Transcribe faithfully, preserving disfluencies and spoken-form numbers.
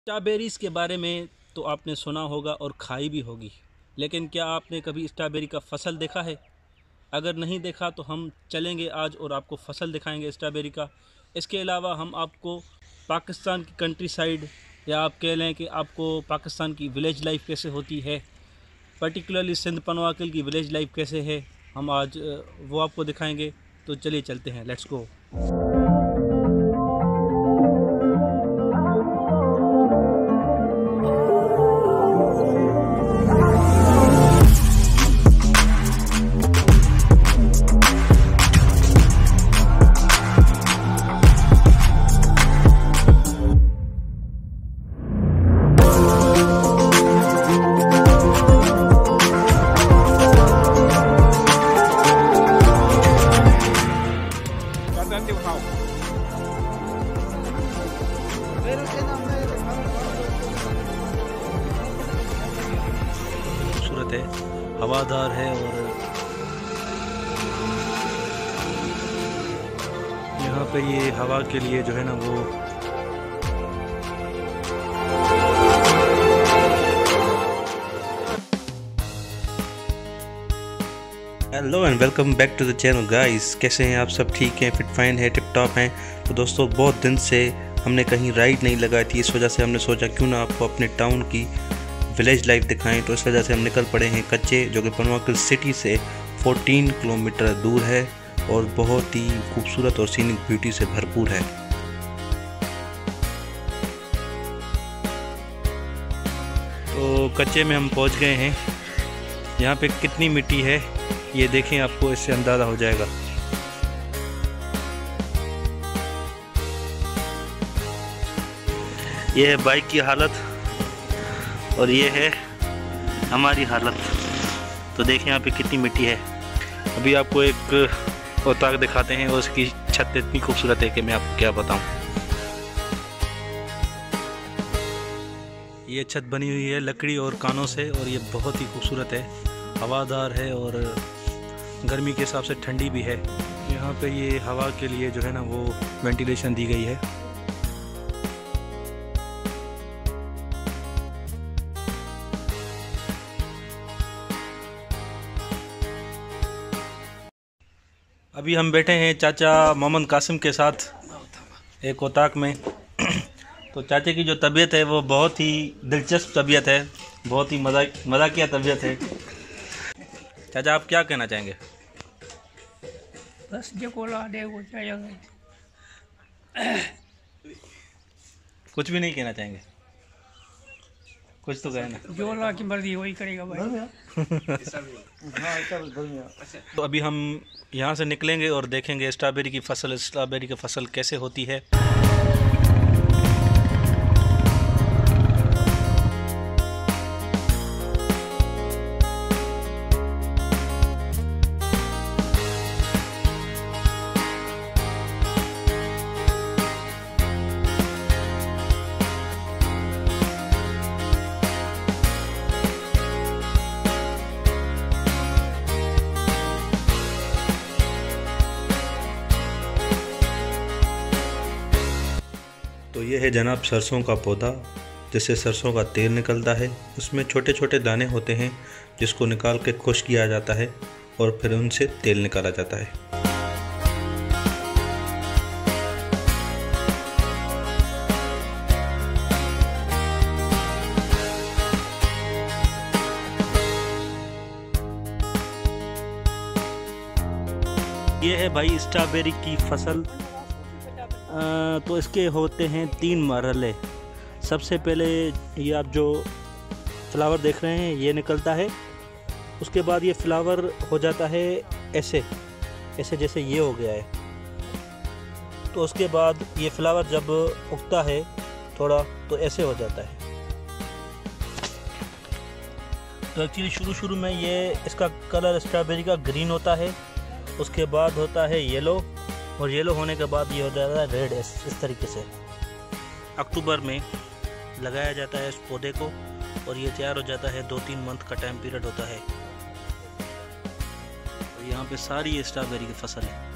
Strawberries के बारे में तो आपने सुना होगा और खाई भी होगी, लेकिन क्या आपने कभी स्ट्रॉबेरी का फसल देखा है? अगर नहीं देखा तो हम चलेंगे आज और आपको फसल दिखाएंगे स्ट्रॉबेरी का। इसके अलावा हम आपको पाकिस्तान की कंट्री साइड या आप कह लें कि आपको पाकिस्तान की विलेज लाइफ कैसे होती है, पर्टिकुलरली सिंध पनवाकिल की विलेज लाइफ कैसे है, हम आज वो आपको दिखाएंगे। तो चलिए चलते हैं, लेट्स गो। खूबसूरत है, हवादार है और यहाँ पे ये हवा के लिए जो है ना वो hello and welcome back to the channel guys. कैसे हैं आप सब? ठीक हैं, फिट फाइन है, टिप टॉप हैं। तो दोस्तों, बहुत दिन से हमने कहीं राइड नहीं लगाई थी, इस वजह से हमने सोचा क्यों ना आपको अपने टाउन की विलेज लाइफ दिखाएं। तो इस वजह से हम निकल पड़े हैं कच्चे, जो कि पनवाकिल सिटी से चौदह किलोमीटर दूर है और बहुत ही खूबसूरत और सीनिक ब्यूटी से भरपूर है। तो कच्चे में हम पहुंच गए हैं। यहाँ पे कितनी मिट्टी है ये देखें, आपको इससे अंदाज़ा हो जाएगा। ये है बाइक की हालत और ये है हमारी हालत। तो देखें यहाँ पे कितनी मिट्टी है। अभी आपको एक औताक दिखाते हैं और उसकी छत इतनी खूबसूरत है कि मैं आपको क्या बताऊं। ये छत बनी हुई है लकड़ी और कानों से और ये बहुत ही खूबसूरत है, हवादार है और गर्मी के हिसाब से ठंडी भी है। यहाँ पे ये हवा के लिए जो है ना वो वेंटिलेशन दी गई है। अभी हम बैठे हैं चाचा मोहम्मद कासिम के साथ एक औताक में। तो चाचे की जो तबीयत है वो बहुत ही दिलचस्प तबीयत है, बहुत ही मजा मजाकिया तबीयत है। चाचा, आप क्या कहना चाहेंगे? बस जो कोला दे वो चाहिए, कुछ भी नहीं कहना चाहेंगे? कुछ तो कहना। जो अल्लाह की मर्जी वही करेगा भाई। तो अभी हम यहाँ से निकलेंगे और देखेंगे स्ट्रॉबेरी की फसल स्ट्रॉबेरी की फसल कैसे होती है। तो ये है जनाब सरसों का पौधा, जिससे सरसों का तेल निकलता है। उसमें छोटे छोटे दाने होते हैं जिसको निकाल के खुश्क किया जाता है और फिर उनसे तेल निकाला जाता है। ये है भाई स्ट्रॉबेरी की फसल। आ, तो इसके होते हैं तीन मरहले। सबसे पहले ये आप जो फ्लावर देख रहे हैं ये निकलता है, उसके बाद ये फ्लावर हो जाता है ऐसे ऐसे जैसे ये हो गया है। तो उसके बाद ये फ्लावर जब उगता है थोड़ा तो ऐसे हो जाता है। तो एक्चुअली शुरू शुरू में ये इसका कलर स्ट्रॉबेरी का ग्रीन होता है, उसके बाद होता है येलो और येलो होने के बाद ये हो जाता है रेड। इस तरीके से अक्टूबर में लगाया जाता है इस पौधे को और ये तैयार हो जाता है। दो तीन मंथ का टाइम पीरियड होता है। और यहाँ पे सारी स्ट्रॉबेरी की फसल है।